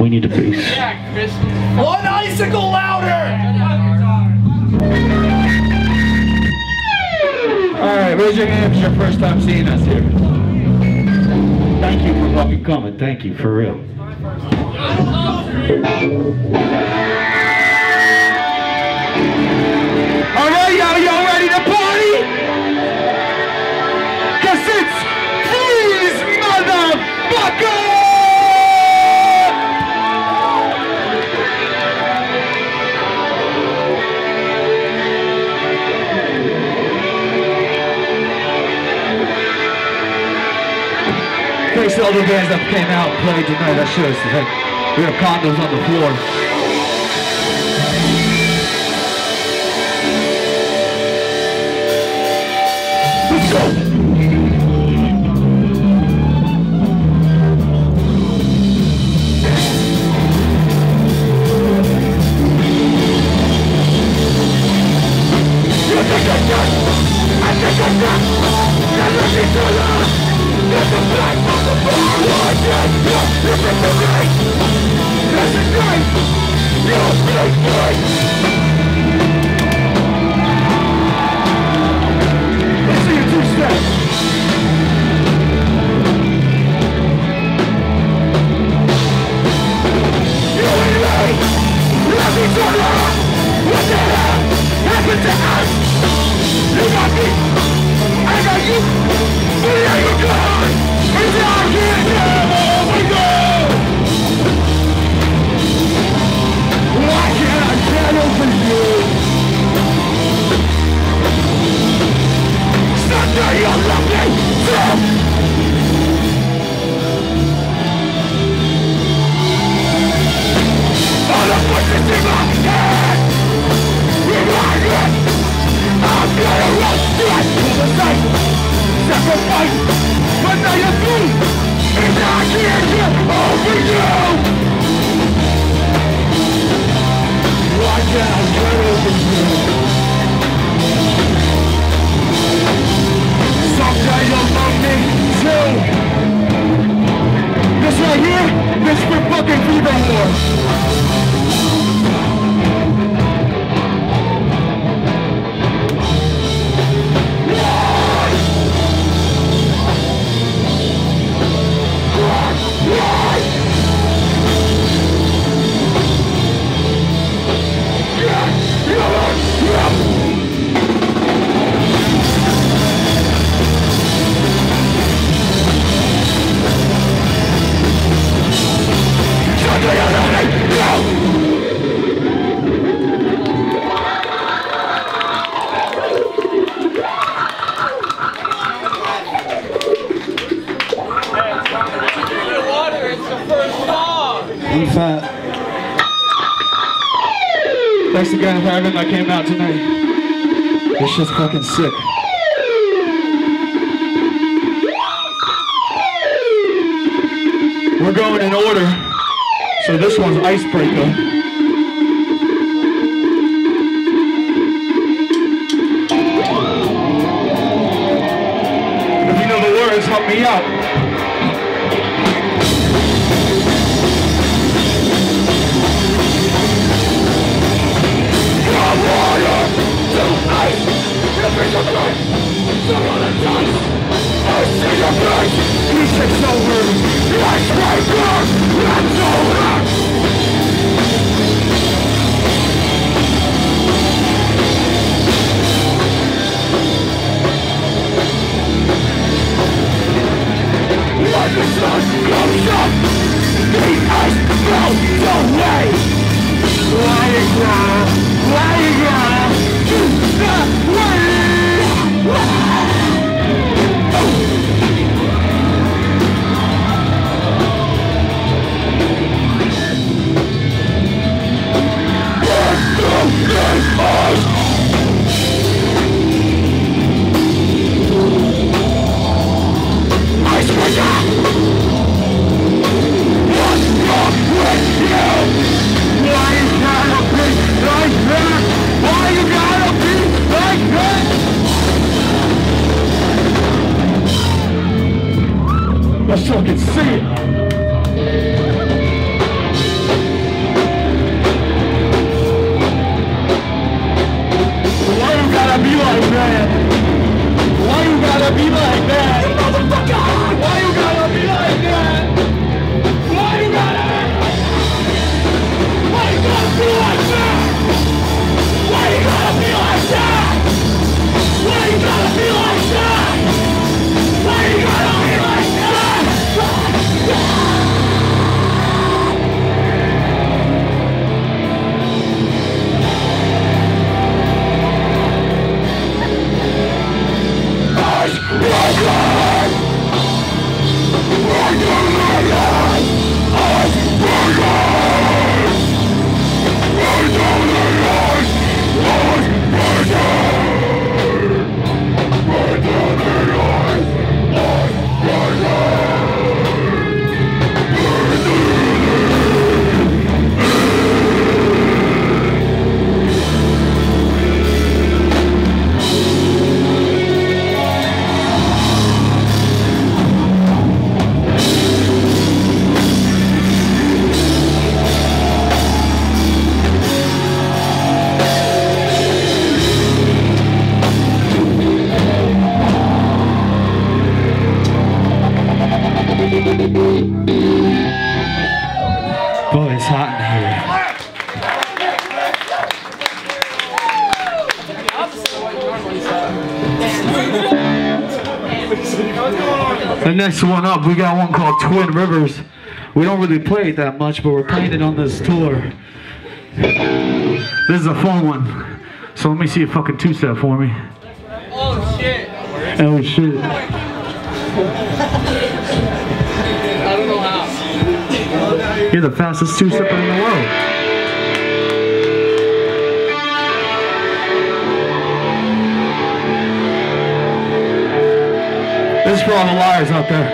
We need a bass. One icicle louder! Alright, raise your hand if it's your first time seeing us here. Thank you for fucking coming. Thank you, for real. Alright, y'all ready to party? Cause it's Freeze, motherfucker! Thanks to all the bands that came out and played tonight. That shows like we have condoms on the floor. Let's go! Thanks again for everyone that came out tonight. This shit's fucking sick. We're going in order. So this one's Icebreaker. If you know the words, help me out. Why Boy, it's hot in here. The next one up, we got one called Twin Rivers. We don't really play it that much, but we're playing it on this tour. This is a fun one. So let me see a fucking two-step for me. Oh shit. Oh shit. I don't know how. You're the fastest two-stepper in the world. This is for all the liars out there.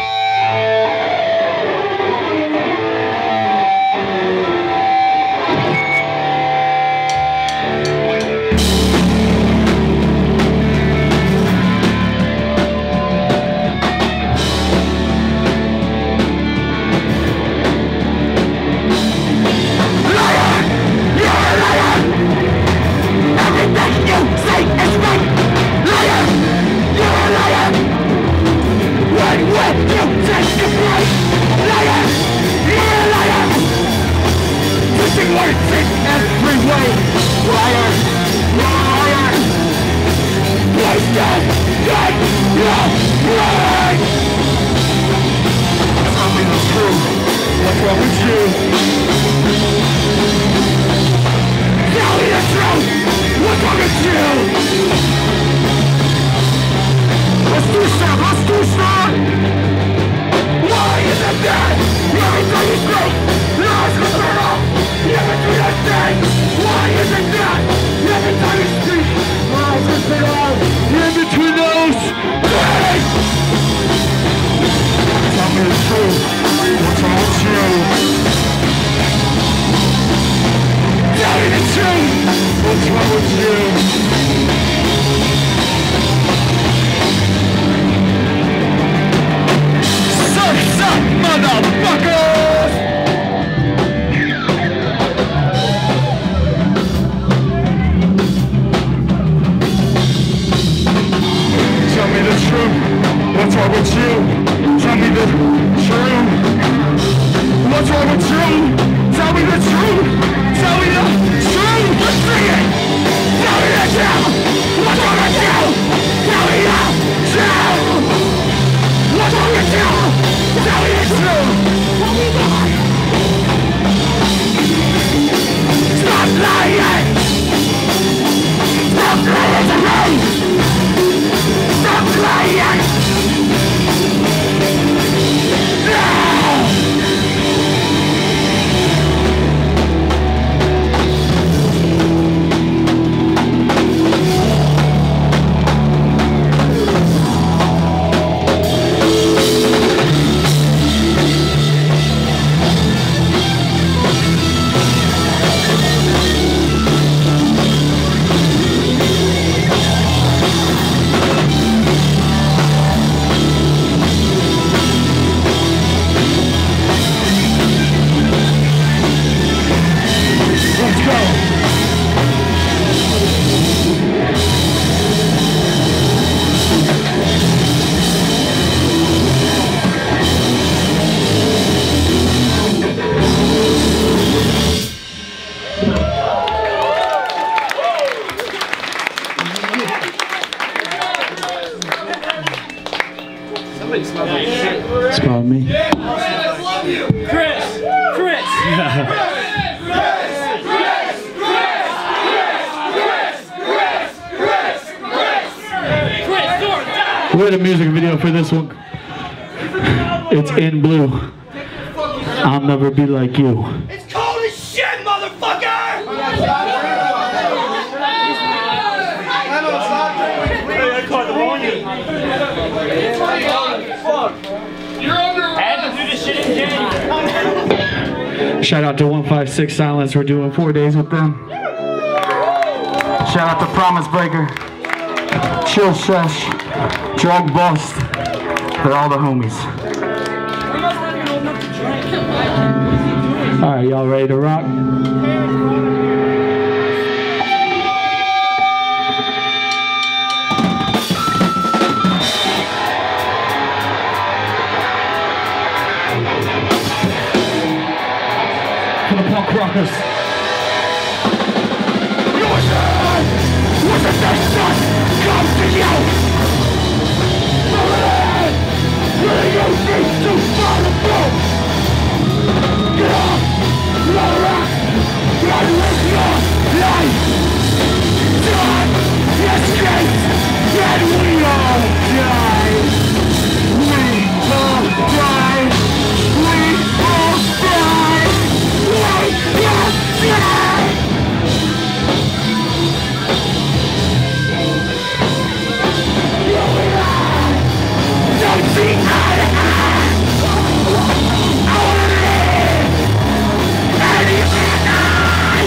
Spot me. I love you. Chris. We had a music video for this one. It's in blue. I'll never be like you. It's cold as shit, motherfucker! Had to do this shit in January. Shout out to 156 Silence. We're doing 4 days with them. Shout out to Promise Breaker, Chill Sesh, Drug Bust. They're all the homies. Alright, y'all ready to rock? for the punk rockers. What's the next one? Come to you! What do you need to follow through? Get up! Roll up! Run with your life! Time escapes! And we all die! We all die! We all die! We all die! Don't see eye to eye. I wanna live, and you can die.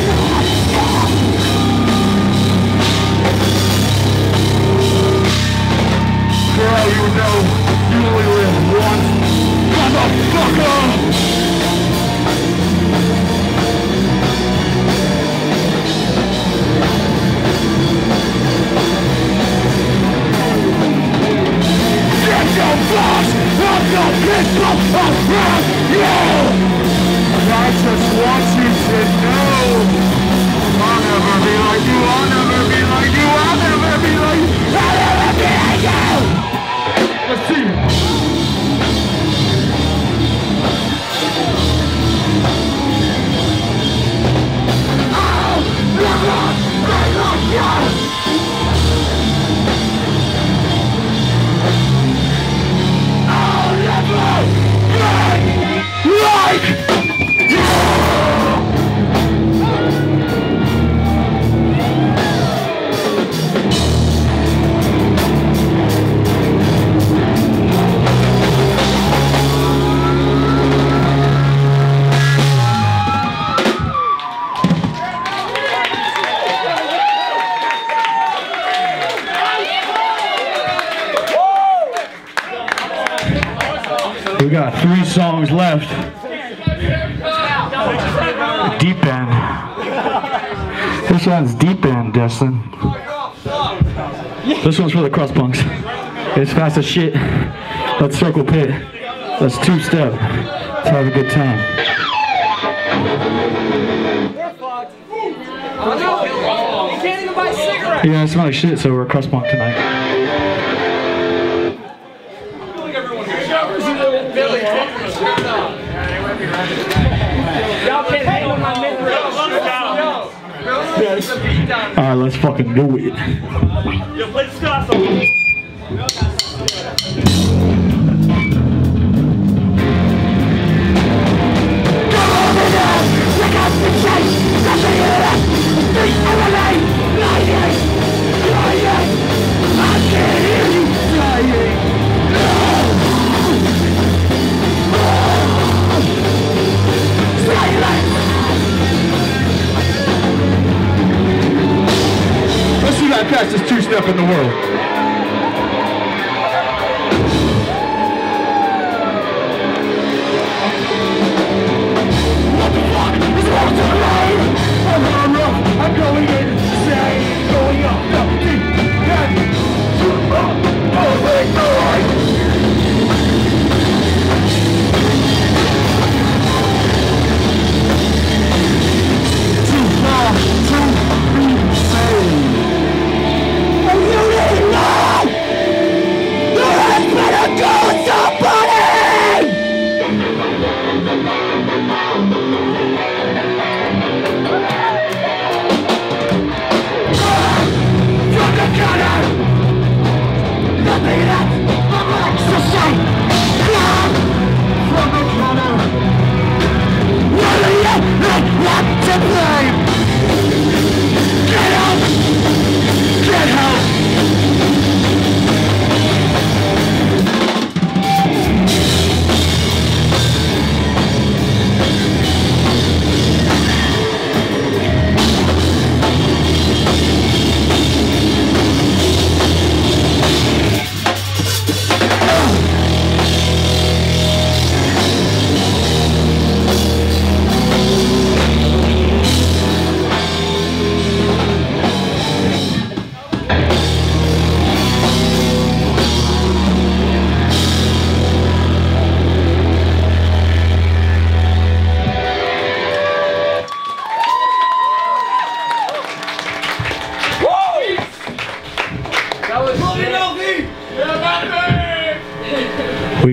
Girl, you know you only live once, motherfucker. Get your flash of the people around you. I just want you to know I'll never be like you, I'll never be like you, I'll never be like you, I'll never be like you. Let's see. I'll never be like you. Like We got 3 songs left. Deep End. This one's Deep End, Destin. This one's for the crust punks. It's fast as shit. Let's circle pit. Let's 2-step. Let's have a good time. You can't even buy cigarettes. Yeah, I smell like shit, so we're a crust punk tonight. Alright, let's fucking do it. Yo, play the Scott Let's see that fastest 2-step in the world. what the fuck is wrong to the road? I'm rough, I'm going insane, going up the deep end to too far to be saved. Are you really lost?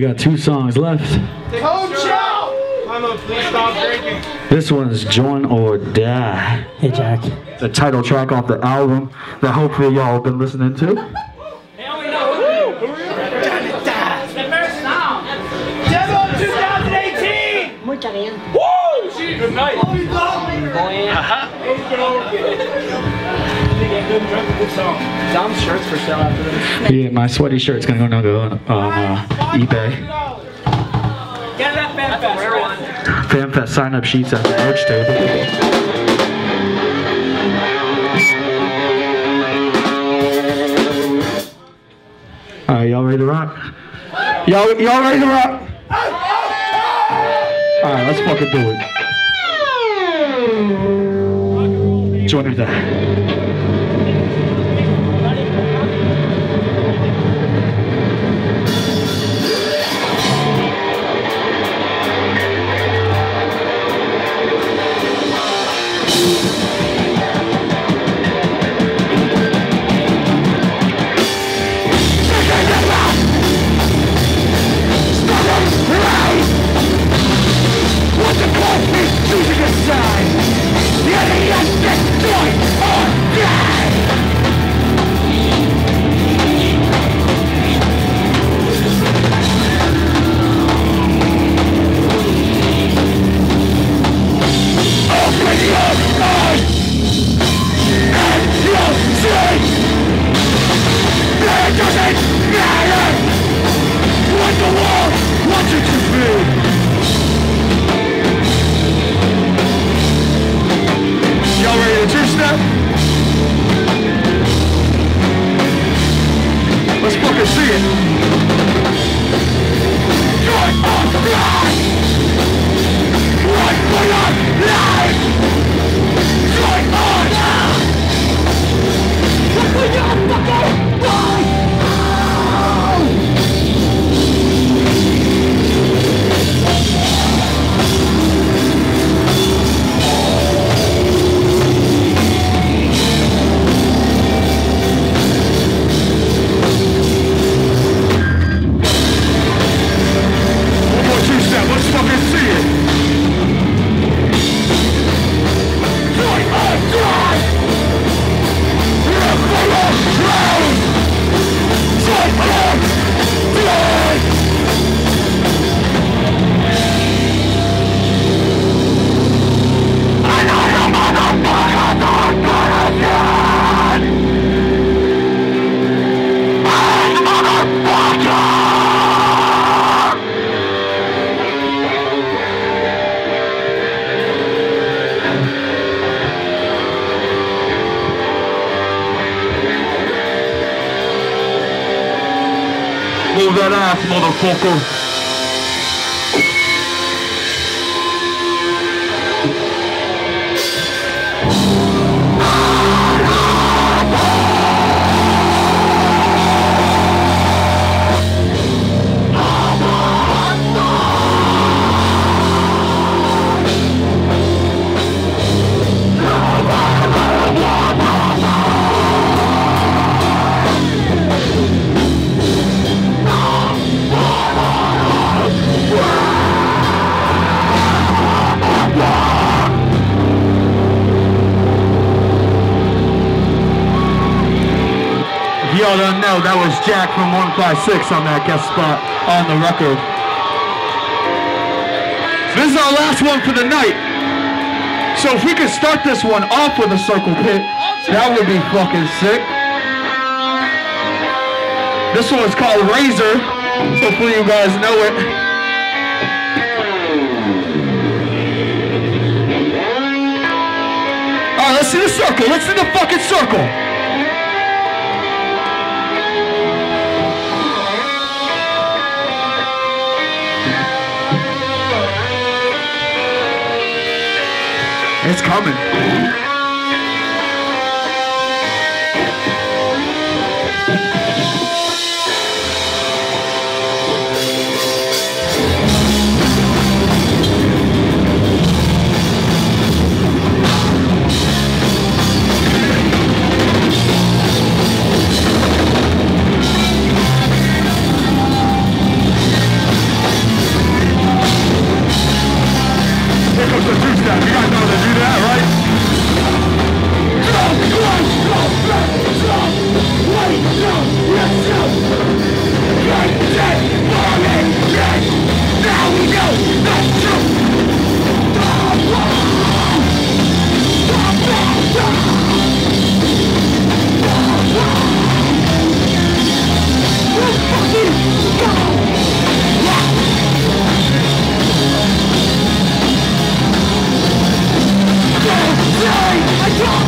got 2 songs left. Coach out! Mama, please stop drinking. This one's Join or Die. Hey, Jack. The title track off the album that hopefully y'all have been listening to. Demo 2018! Mucha bien. Woo! Good night. Dom's shirts for sale after this. Yeah, my sweaty shirt's gonna go on eBay. Get that FanFest. FanFest sign-up sheets at the merch table. Alright, y'all ready to rock? Y'all ready to rock? Alright, let's fucking do it. Join or Die. Let's fucking see it. Join or die. Run for your life. Join or die. Run for your fucking life. Let's fucking see it. Join or die. Run for your life. Join or die. Another motherfucker not gonna die. Motherfucker. Move that ass, motherfucker. Y'all don't know, that was Jack from 156 on that guest spot on the record. This is our last one for the night. So if we could start this one off with a circle pit, that would be fucking sick. This one's called Razor. Hopefully you guys know it. Alright, let's see the circle. Let's see the fucking circle. It's coming.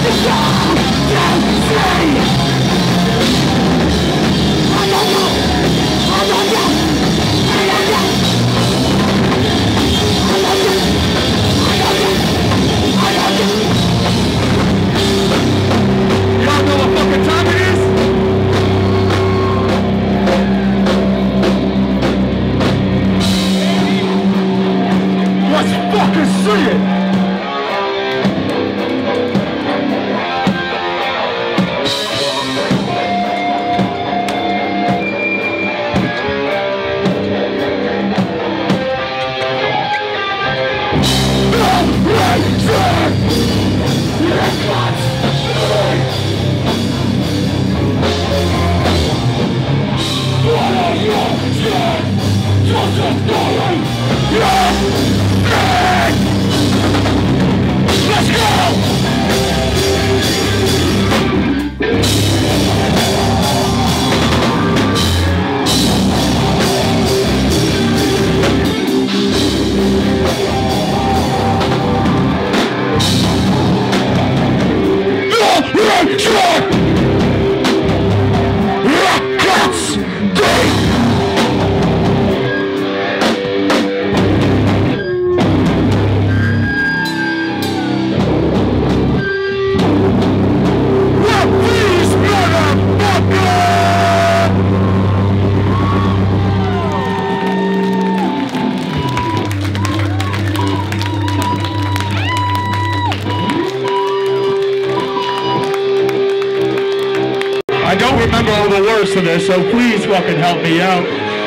I don't remember all the words to this, so please fucking help me out.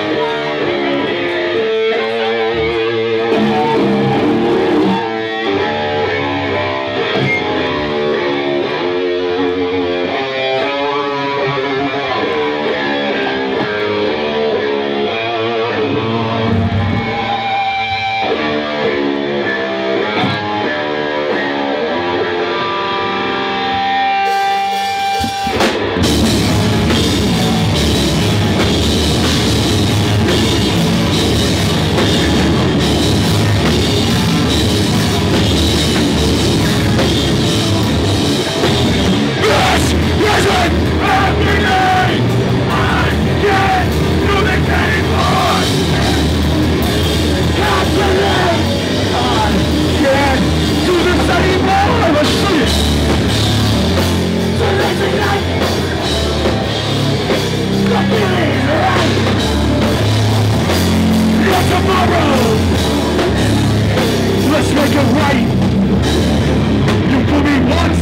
Let's make it right. You fool me once.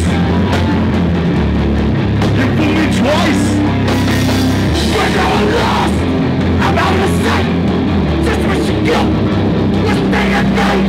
You fool me twice. We're going lost. I'm out of sight. Just wishing you was day and night.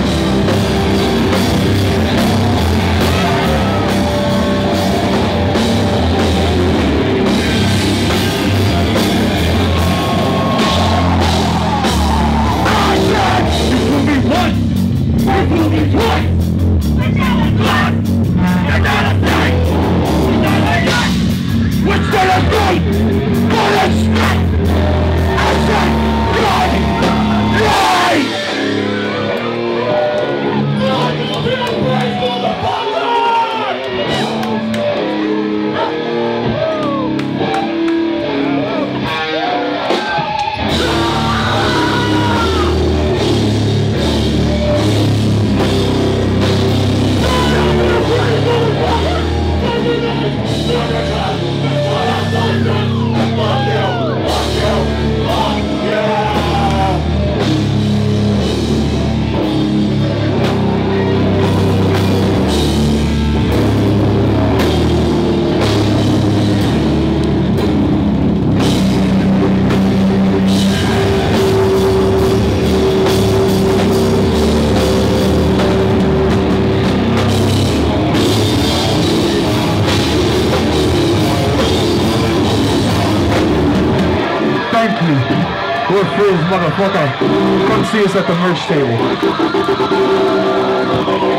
We're fools, motherfucker. Come see us at the merch table.